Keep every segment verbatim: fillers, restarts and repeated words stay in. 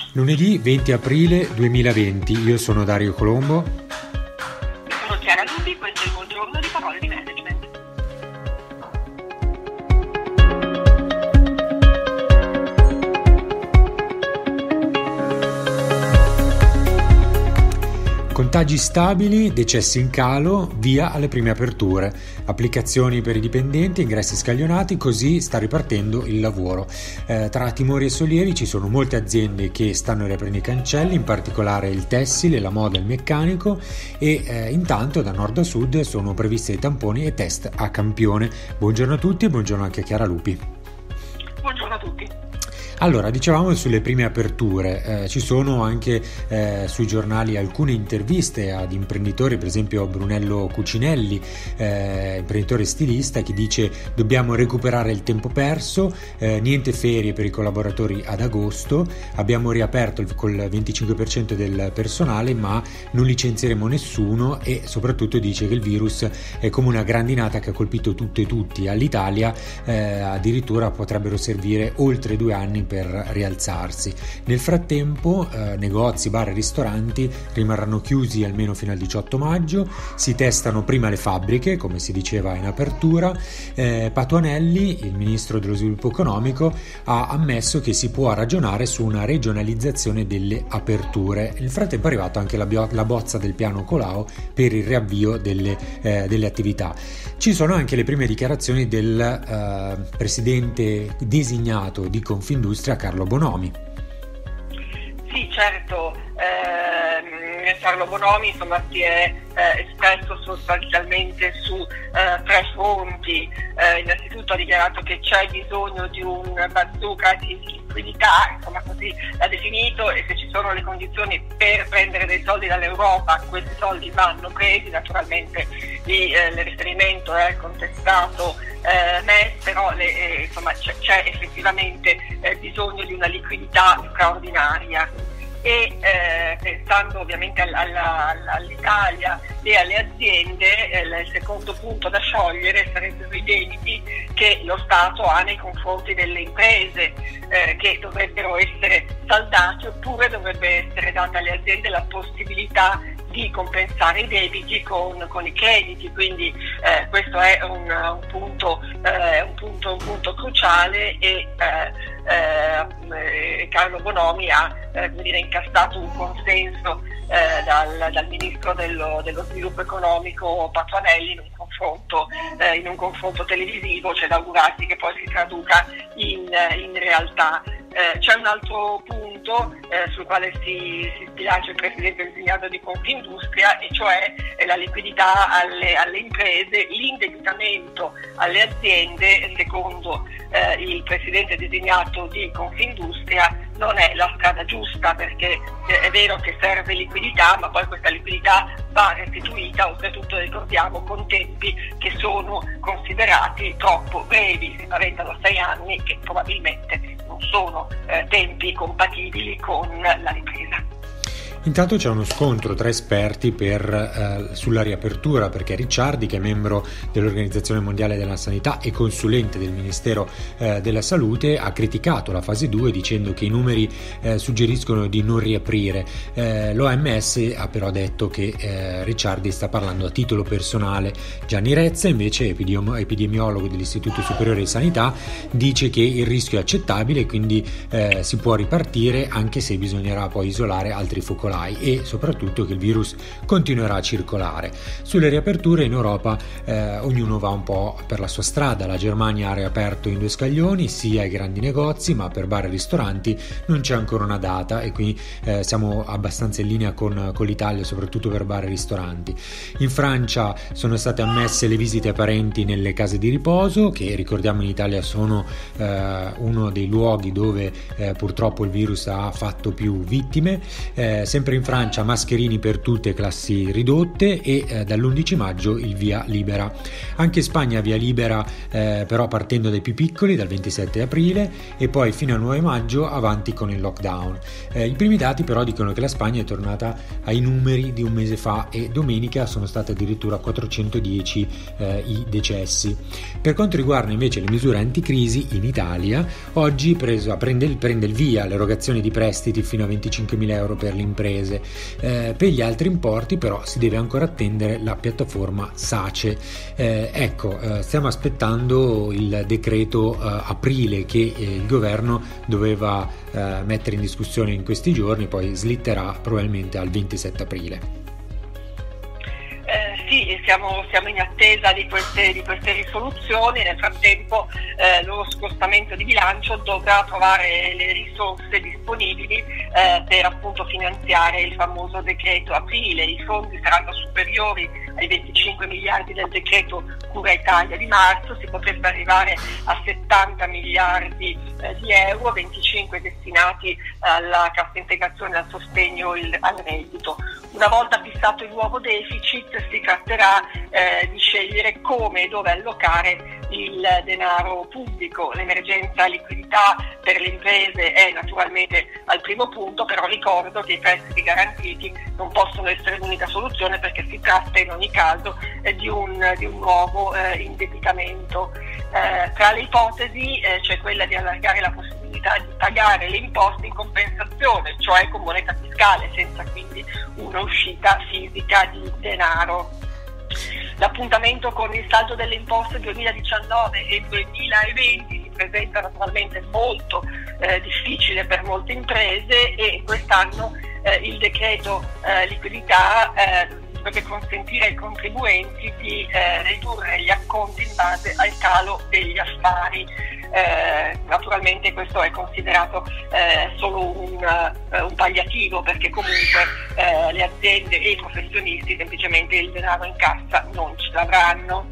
Lunedì venti aprile duemilaventi, io sono Dario Colombo. Io sono Chiara Lupi, questo è il buongiorno di Parole di Management. Contagi stabili, decessi in calo, via alle prime aperture, applicazioni per i dipendenti, ingressi scaglionati, così sta ripartendo il lavoro. Eh, tra timori e sollievi ci sono molte aziende che stanno riaprendo i cancelli, in particolare il tessile, la moda e il meccanico, e eh, intanto da nord a sud sono previsti dei tamponi e test a campione. Buongiorno a tutti e buongiorno anche a Chiara Lupi. Buongiorno a tutti. Allora, dicevamo sulle prime aperture, eh, ci sono anche eh, sui giornali alcune interviste ad imprenditori, per esempio Brunello Cucinelli, eh, imprenditore stilista, che dice dobbiamo recuperare il tempo perso, eh, niente ferie per i collaboratori ad agosto, abbiamo riaperto il, col venticinque per cento del personale ma non licenzieremo nessuno, e soprattutto dice che il virus è come una grandinata che ha colpito tutto e tutti. All'Italia eh, addirittura potrebbero servire oltre due anni per rialzarsi. Nel frattempo eh, negozi, bar e ristoranti rimarranno chiusi almeno fino al diciotto maggio, si testano prima le fabbriche, come si diceva in apertura. eh, Patuanelli, il ministro dello sviluppo economico, ha ammesso che si può ragionare su una regionalizzazione delle aperture. Nel frattempo è arrivata anche la, bio- la bozza del piano Colau per il riavvio delle, eh, delle attività. Ci sono anche le prime dichiarazioni del eh, presidente designato di Confindustria, Carlo Bonomi. Sì, certo, eh, Carlo Bonomi insomma si è eh, espresso sostanzialmente su eh, tre fronti. Eh, innanzitutto ha dichiarato che c'è bisogno di un bazooka di liquidità, insomma così l'ha definito, e se ci sono le condizioni per prendere dei soldi dall'Europa, questi soldi vanno presi. Naturalmente lì eh, il riferimento è contestato eh, M E S, però le, eh, insomma c'è, c'è effettivamente eh, bisogno di una liquidità straordinaria. E eh, pensando ovviamente all, alla, all'Italia e alle aziende, eh, il secondo punto da sciogliere sarebbero i debiti che lo Stato ha nei confronti delle imprese, eh, che dovrebbero essere saldati, oppure dovrebbe essere data alle aziende la possibilità di compensare i debiti con, con i crediti. Quindi eh, questo è un, un, punto, eh, un, punto, un punto cruciale, e eh, eh, Carlo Bonomi ha eh, dire, incastrato un consenso eh, dal, dal ministro dello, dello sviluppo economico Patuanelli in un confronto, eh, in un confronto televisivo. C'è da augurarsi che poi si traduca in, in realtà. Eh, c'è un altro punto eh, sul quale si, si sbilancia il presidente designato di Confindustria, e cioè eh, la liquidità alle, alle imprese. L'indebitamento alle aziende, secondo eh, il presidente designato di Confindustria, non è la strada giusta, perché eh, è vero che serve liquidità, ma poi questa liquidità va restituita, oltretutto ricordiamo, con tempi che sono considerati troppo brevi. Si parla sei anni, che probabilmente non sono eh, tempi compatibili con la ripresa. Intanto c'è uno scontro tra esperti per, eh, sulla riapertura, perché Ricciardi, che è membro dell'Organizzazione Mondiale della Sanità e consulente del Ministero eh, della Salute, ha criticato la fase due dicendo che i numeri eh, suggeriscono di non riaprire. Eh, L'O M S ha però detto che eh, Ricciardi sta parlando a titolo personale. Gianni Rezza, invece epidemi- epidemiologo dell'Istituto Superiore di Sanità, dice che il rischio è accettabile e quindi eh, si può ripartire, anche se bisognerà poi isolare altri focolai, e soprattutto che il virus continuerà a circolare. Sulle riaperture in Europa eh, ognuno va un po' per la sua strada. La Germania ha riaperto in due scaglioni, sia i grandi negozi, ma per bar e ristoranti non c'è ancora una data, e qui eh, siamo abbastanza in linea con, con l'Italia, soprattutto per bar e ristoranti. In Francia sono state ammesse le visite a parenti nelle case di riposo, che ricordiamo in Italia sono eh, uno dei luoghi dove eh, purtroppo il virus ha fatto più vittime. Eh, sempre in Francia mascherini per tutte, classi ridotte, e eh, dall'undici maggio il via libera. Anche in Spagna via libera, eh, però partendo dai più piccoli dal ventisette aprile e poi fino al nove maggio avanti con il lockdown. Eh, I primi dati però dicono che la Spagna è tornata ai numeri di un mese fa e domenica sono state addirittura quattrocentodieci eh, i decessi. Per quanto riguarda invece le misure anticrisi, in Italia oggi preso, prende, il, prende il via l'erogazione di prestiti fino a venticinquemila euro per le imprese. Eh, per gli altri importi però si deve ancora attendere la piattaforma SACE. Eh, ecco, eh, stiamo aspettando il decreto eh, aprile che eh, il governo doveva eh, mettere in discussione in questi giorni, poi slitterà probabilmente al ventisette aprile. Sì, siamo, siamo in attesa di queste, di queste risoluzioni. Nel frattempo eh, lo scostamento di bilancio dovrà trovare le risorse disponibili eh, per appunto finanziare il famoso decreto aprile. I fondi saranno superiori ai venticinque miliardi del decreto Cura Italia di marzo, si potrebbe arrivare a settanta miliardi eh, di euro, venticinque destinati alla cassa integrazione, al sostegno, il, al reddito. Una volta fissato il nuovo deficit si tratterà eh, di scegliere come e dove allocare il denaro pubblico. L'emergenza liquidità per le imprese è naturalmente al primo punto, però ricordo che i prestiti garantiti non possono essere l'unica soluzione, perché si tratta in ogni caso eh, di, un, di un nuovo eh, indebitamento. Eh, tra le ipotesi eh, c'è quella di allargare la possibilità di pagare le imposte in compensazione, cioè con moneta fiscale, senza quindi una uscita fisica di denaro. L'appuntamento con il saldo delle imposte duemiladiciannove e duemilaventi si presenta naturalmente molto eh, difficile per molte imprese, e quest'anno eh, il decreto eh, liquidità eh, dovrebbe consentire ai contribuenti di eh, ridurre gli acconti in base al calo degli affari. Eh, naturalmente questo è considerato eh, solo un, uh, un palliativo, perché comunque eh, le aziende e i professionisti semplicemente il denaro in cassa non ce l'avranno.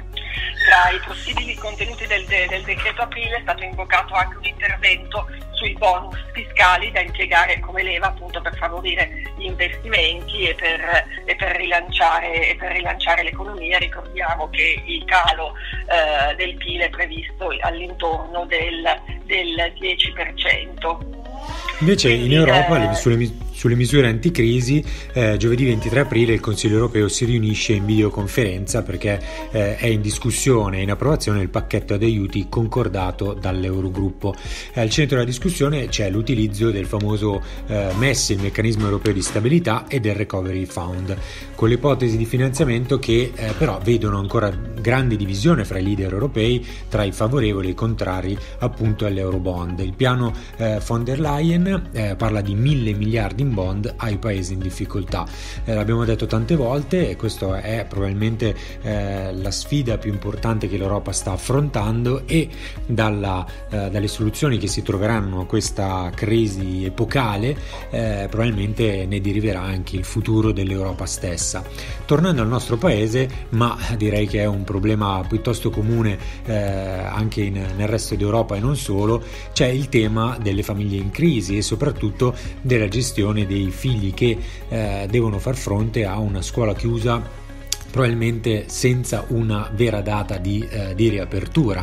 Tra i possibili contenuti del, de- del decreto aprile è stato invocato anche un intervento sui bonus fiscali da impiegare come leva appunto per favorire gli investimenti e per, e per, rilanciare, e per rilanciare l'economia. Ricordiamo che il calo eh, del P I L è previsto all'intorno del, del dieci per cento. Invece in Europa le, sulle, sulle misure anticrisi eh, giovedì ventitré aprile il Consiglio europeo si riunisce in videoconferenza perché eh, è in discussione e in approvazione il pacchetto ad aiuti concordato dall'Eurogruppo. Eh, al centro della discussione c'è l'utilizzo del famoso eh, M E S, il meccanismo europeo di stabilità, e del Recovery Fund, con le ipotesi di finanziamento che eh, però vedono ancora grande divisione fra i leader europei, tra i favorevoli e i contrari appunto all'Eurobond. Il piano eh, von der Leyen Eh, parla di mille miliardi in bond ai paesi in difficoltà. Eh, l'abbiamo detto tante volte, e questa è probabilmente eh, la sfida più importante che l'Europa sta affrontando, e dalla, eh, dalle soluzioni che si troveranno a questa crisi epocale eh, probabilmente ne deriverà anche il futuro dell'Europa stessa. Tornando al nostro paese, ma direi che è un problema piuttosto comune eh, anche in, nel resto d'Europa e non solo, c'è il tema delle famiglie in crisi e soprattutto della gestione dei figli che eh, devono far fronte a una scuola chiusa, probabilmente senza una vera data di, eh, di riapertura.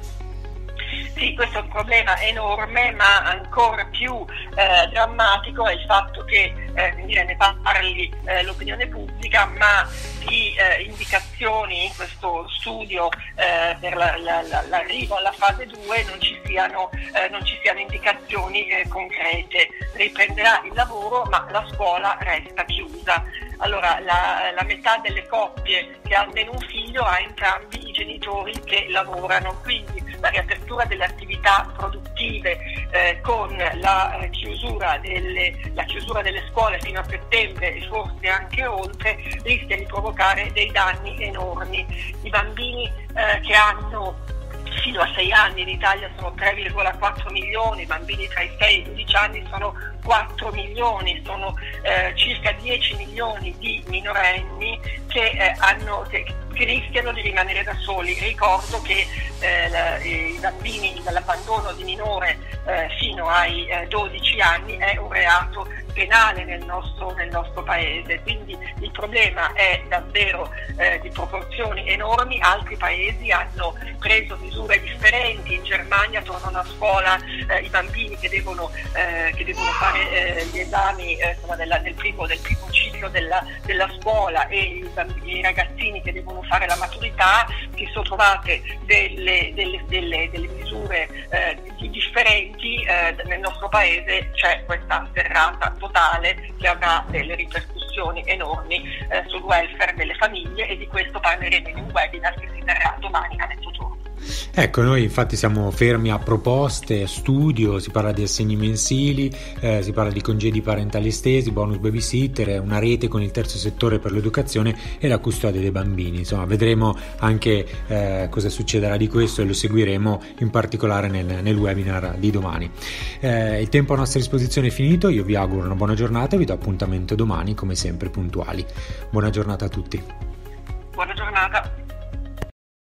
Sì, questo è un problema enorme, ma ancora più eh, drammatico è il fatto che eh, ne parli eh, l'opinione pubblica, ma di eh, indicazioni in questo studio eh, per la, la, la, l'arrivo alla fase due non ci siano, eh, non ci siano indicazioni eh, concrete. Riprenderà il lavoro, ma la scuola resta chiusa. Allora, la, la metà delle coppie che ha almeno un figlio ha entrambi i genitori che lavorano, quindi la riapertura delle attività produttive eh, con la eh, chiusura delle, la chiusura delle scuole fino a settembre e forse anche oltre rischia di provocare dei danni enormi. I bambini eh, che hanno fino a sei anni in Italia sono tre virgola quattro milioni, i bambini tra i sei e i dodici anni sono quattro milioni, sono eh, circa dieci milioni di minorenni che, eh, hanno, che, che rischiano di rimanere da soli. Ricordo che eh, la, i bambini dall'abbandono di minore eh, fino ai eh, dodici anni è un reato penale nel nostro, nel nostro paese, quindi il problema è davvero eh, di proporzioni enormi. Altri paesi hanno preso misure differenti. In Germania tornano a scuola eh, i bambini che devono, eh, che devono fare eh, gli esami eh, insomma, della, del, primo, del primo ciclo della, della scuola, e i, bambini, i ragazzini che devono fare la maturità. Si sono trovate delle, delle, delle, delle misure eh, differenti. Eh, nel nostro paese c'è questa serrata totale che avrà delle ripercussioni enormi eh, sul welfare delle famiglie, e di questo parleremo in un webinar che si terrà domani a mezzogiorno. Ecco, noi infatti siamo fermi a proposte, studio, si parla di assegni mensili, eh, si parla di congedi parentali estesi, bonus babysitter, una rete con il terzo settore per l'educazione e la custodia dei bambini. Insomma, vedremo anche eh, cosa succederà di questo, e lo seguiremo in particolare nel, nel webinar di domani. Eh, il tempo a nostra disposizione è finito, io vi auguro una buona giornata e vi do appuntamento domani come sempre puntuali. Buona giornata a tutti. Buona giornata.